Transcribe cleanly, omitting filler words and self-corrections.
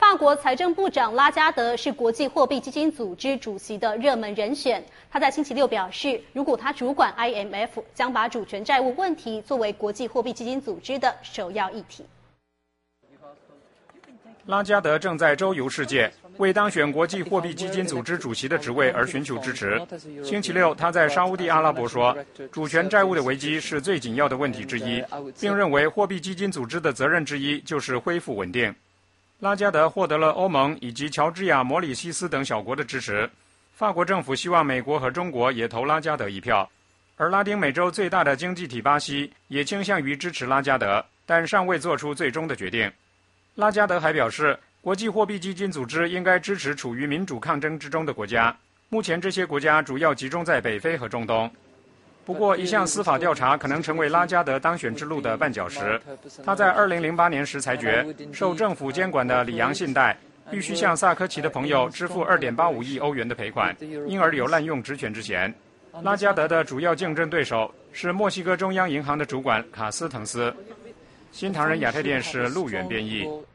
法国财政部长拉加德是国际货币基金组织主席的热门人选。他在星期六表示，如果他主管 IMF， 将把主权债务问题作为国际货币基金组织的首要议题。 拉加德正在周游世界，为当选国际货币基金组织主席的职位而寻求支持。星期六，他在沙烏地阿拉伯说，主权债务的危机是最紧要的问题之一，并认为货币基金组织的责任之一就是恢复稳定。拉加德获得了欧盟以及乔治亚、摩里西斯等小国的支持。法国政府希望美国和中国也投拉加德一票，而拉丁美洲最大的经济体巴西也倾向于支持拉加德，但尚未做出最终的决定。拉加德还表示，国际货币基金组织应该支持处于民主抗争之中的国家，目前这些国家主要集中在北非和中东。不过，一项司法调查可能成为拉加德当选之路的绊脚石。他在2008年时裁决，受政府监管的里昂信贷必须向萨科齐的朋友支付2.85亿欧元的赔款，因而有滥用职权之嫌。拉加德的主要竞争对手是墨西哥中央银行的主管卡斯滕斯。新唐人亚太电视陆远编译。